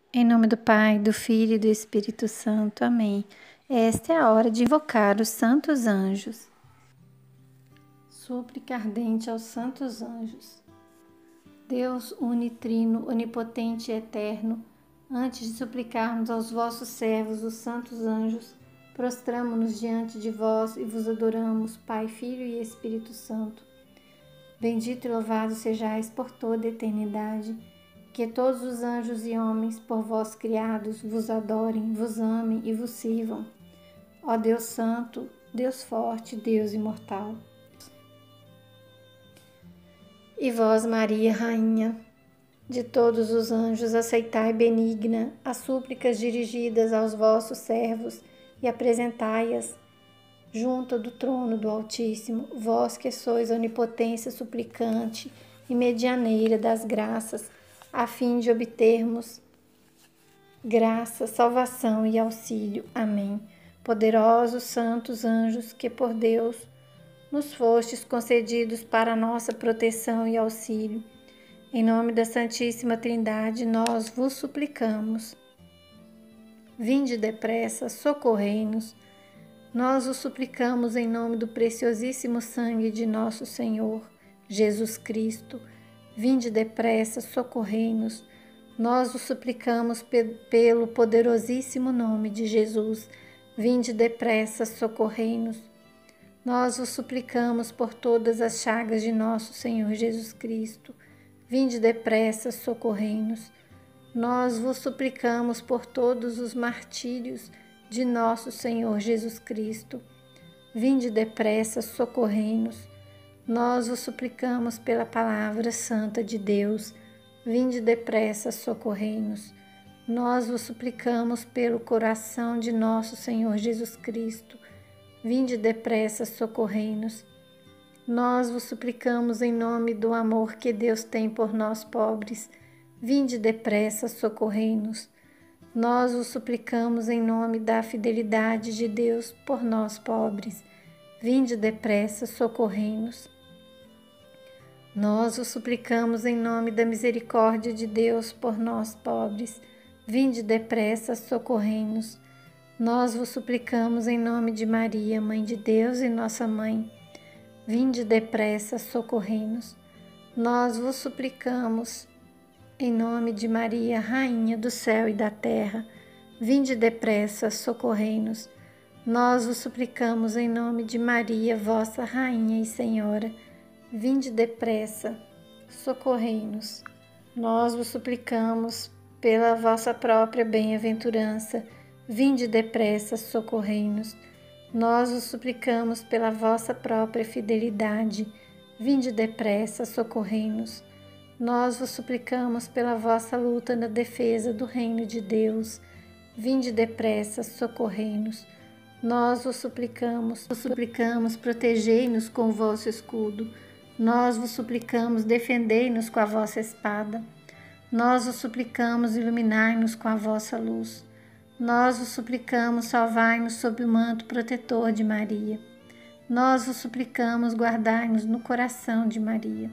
Em nome do Pai, do Filho e do Espírito Santo. Amém. Esta é a hora de invocar os santos anjos. Súplica ardente aos santos anjos. Deus unitrino, onipotente e eterno, antes de suplicarmos aos vossos servos, os santos anjos, prostramo-nos diante de vós e vos adoramos, Pai, Filho e Espírito Santo. Bendito e louvado sejais por toda a eternidade. Que todos os anjos e homens, por vós criados, vos adorem, vos amem e vos sirvam. Ó Deus Santo, Deus forte, Deus imortal. E vós, Maria, Rainha de todos os anjos, aceitai benigna as súplicas dirigidas aos vossos servos e apresentai-as junto do trono do Altíssimo, vós que sois a onipotência suplicante e medianeira das graças, a fim de obtermos graça, salvação e auxílio. Amém. Poderosos santos anjos, que por Deus nos fostes concedidos para a nossa proteção e auxílio, em nome da Santíssima Trindade, nós vos suplicamos. Vinde depressa, socorrei-nos. Nós vos suplicamos em nome do preciosíssimo sangue de nosso Senhor Jesus Cristo. Vinde depressa, socorrei-nos. Nós vos suplicamos pelo poderosíssimo nome de Jesus. Vinde depressa, socorrei-nos. Nós vos suplicamos por todas as chagas de nosso Senhor Jesus Cristo. Vinde depressa, socorrei-nos. Nós vos suplicamos por todos os martírios de nosso Senhor Jesus Cristo. Vinde depressa, socorrei-nos. Nós vos suplicamos pela palavra santa de Deus. Vinde depressa, socorrei-nos. Nós vos suplicamos pelo coração de nosso Senhor Jesus Cristo. Vinde depressa, socorrei-nos. Nós vos suplicamos em nome do amor que Deus tem por nós pobres. Vinde depressa, socorrei-nos. Nós vos suplicamos em nome da fidelidade de Deus por nós pobres. Vinde depressa, socorrei-nos. Nós vos suplicamos em nome da misericórdia de Deus por nós pobres. Vinde depressa, socorrei-nos. Nós vos suplicamos em nome de Maria, Mãe de Deus e nossa Mãe. Vinde depressa, socorrei-nos. Nós vos suplicamos em nome de Maria, Rainha do céu e da terra. Vinde depressa, socorrei-nos. Nós vos suplicamos em nome de Maria, vossa Rainha e Senhora. Vinde depressa, socorrei-nos. Nós vos suplicamos pela vossa própria bem-aventurança. Vinde depressa, socorrei-nos. Nós vos suplicamos pela vossa própria fidelidade. Vinde depressa, socorrei-nos. Nós vos suplicamos pela vossa luta na defesa do reino de Deus. Vinde depressa, socorrei-nos. Nós vos suplicamos, protegei-nos com o vosso escudo. Nós vos suplicamos, defendei-nos com a vossa espada. Nós vos suplicamos, iluminai-nos com a vossa luz. Nós vos suplicamos, salvai-nos sob o manto protetor de Maria. Nós vos suplicamos, guardai-nos no coração de Maria.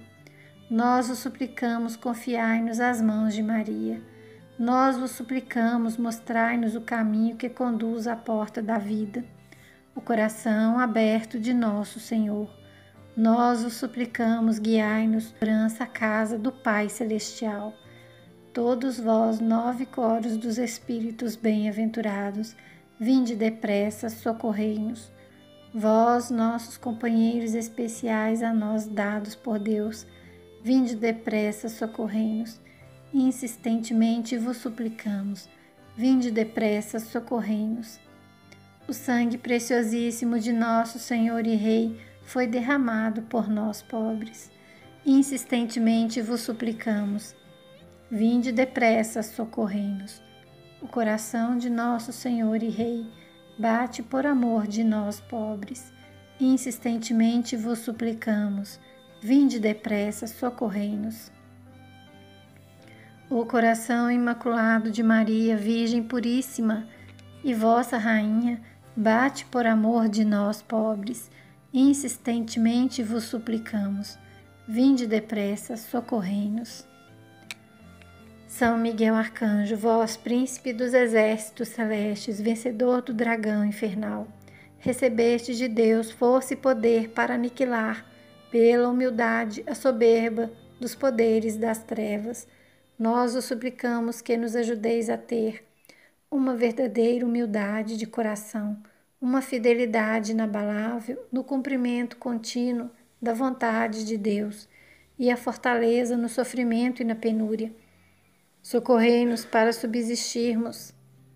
Nós vos suplicamos, confiai-nos às mãos de Maria. Nós vos suplicamos, mostrai-nos o caminho que conduz à porta da vida, o coração aberto de nosso Senhor. Nós vos suplicamos, guiai-nos à casa do Pai Celestial. Todos vós, 9 coros dos Espíritos bem-aventurados, vinde depressa, socorrei-nos. Vós, nossos companheiros especiais a nós dados por Deus, vinde depressa, socorrei-nos. Insistentemente vos suplicamos, vinde depressa, socorrei-nos. O sangue preciosíssimo de nosso Senhor e Rei foi derramado por nós pobres. Insistentemente vos suplicamos, vinde depressa, socorrei-nos. O coração de nosso Senhor e Rei bate por amor de nós pobres. Insistentemente vos suplicamos, vinde depressa, socorrei-nos. O coração imaculado de Maria, Virgem Puríssima e vossa Rainha, bate por amor de nós pobres. Insistentemente vos suplicamos, vinde depressa, socorrei-nos. São Miguel Arcanjo, vós, príncipe dos exércitos celestes, vencedor do dragão infernal, recebeste de Deus força e poder para aniquilar, pela humildade, a soberba dos poderes das trevas. Nós os suplicamos que nos ajudeis a ter uma verdadeira humildade de coração, uma fidelidade inabalável no cumprimento contínuo da vontade de Deus e a fortaleza no sofrimento e na penúria. Socorrei-nos para subsistirmos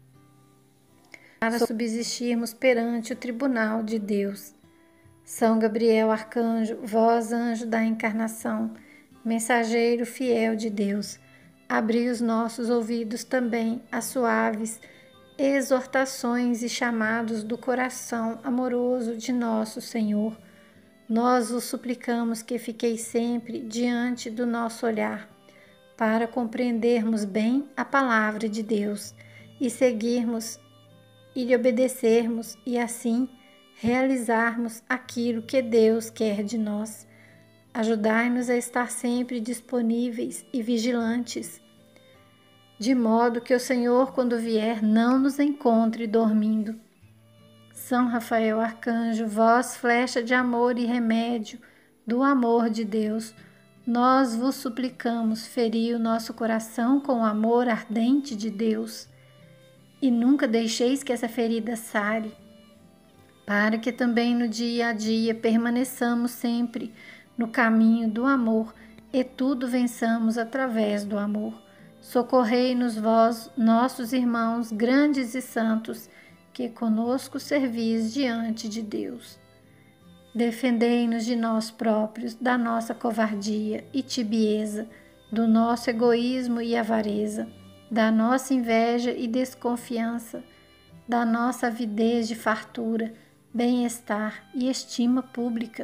perante o tribunal de Deus. São Gabriel Arcanjo, vós, anjo da encarnação, mensageiro fiel de Deus, abri os nossos ouvidos também a suaves exortações e chamados do coração amoroso de nosso Senhor. Nós vos suplicamos que fiqueis sempre diante do nosso olhar, para compreendermos bem a palavra de Deus e seguirmos e lhe obedecermos e assim realizarmos aquilo que Deus quer de nós. Ajudai-nos a estar sempre disponíveis e vigilantes, de modo que o Senhor, quando vier, não nos encontre dormindo. São Rafael Arcanjo, vós, flecha de amor e remédio do amor de Deus, nós vos suplicamos, feri o nosso coração com o amor ardente de Deus, e nunca deixeis que essa ferida sare, para que também no dia a dia permaneçamos sempre no caminho do amor e tudo vençamos através do amor. Socorrei-nos vós, nossos irmãos grandes e santos, que conosco servis diante de Deus. Defendei-nos de nós próprios, da nossa covardia e tibieza, do nosso egoísmo e avareza, da nossa inveja e desconfiança, da nossa avidez de fartura, bem-estar e estima pública.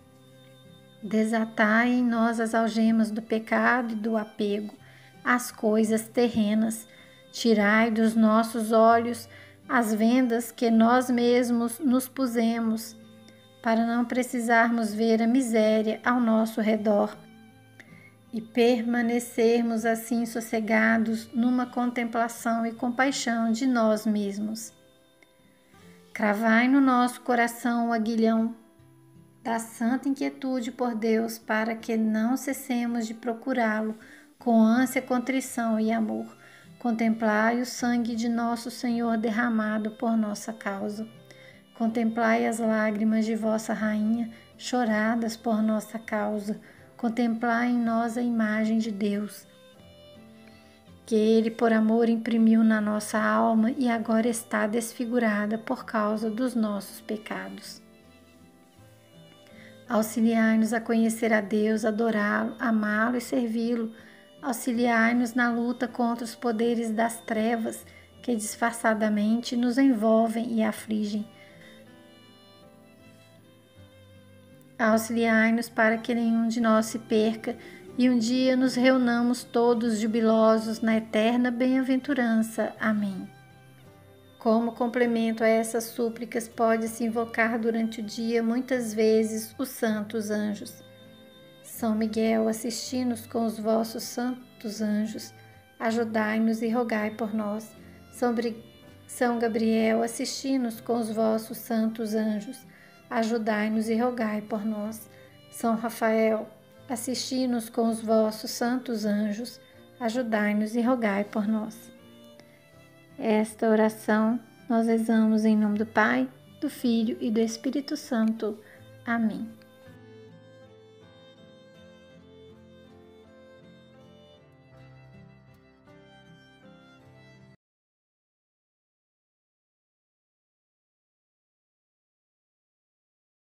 Desatai em nós as algemas do pecado e do apego às coisas terrenas. Tirai dos nossos olhos as vendas que nós mesmos nos pusemos, para não precisarmos ver a miséria ao nosso redor e permanecermos assim sossegados numa contemplação e compaixão de nós mesmos. Cravai no nosso coração o aguilhão da santa inquietude por Deus, para que não cessemos de procurá-lo com ânsia, contrição e amor. Contemplai o sangue de nosso Senhor derramado por nossa causa. Contemplai as lágrimas de vossa Rainha, choradas por nossa causa. Contemplai em nós a imagem de Deus, que Ele por amor imprimiu na nossa alma e agora está desfigurada por causa dos nossos pecados. Auxiliai-nos a conhecer a Deus, adorá-lo, amá-lo e servi-lo. Auxiliai-nos na luta contra os poderes das trevas que disfarçadamente nos envolvem e afligem. Auxiliai-nos para que nenhum de nós se perca e um dia nos reunamos todos jubilosos na eterna bem-aventurança. Amém. Como complemento a essas súplicas, pode-se invocar durante o dia muitas vezes os santos anjos. São Miguel, assisti-nos com os vossos santos anjos, ajudai-nos e rogai por nós. São Gabriel, assisti-nos com os vossos santos anjos, ajudai-nos e rogai por nós. São Rafael, assisti-nos com os vossos santos anjos, ajudai-nos e rogai por nós. Esta oração nós rezamos em nome do Pai, do Filho e do Espírito Santo. Amém.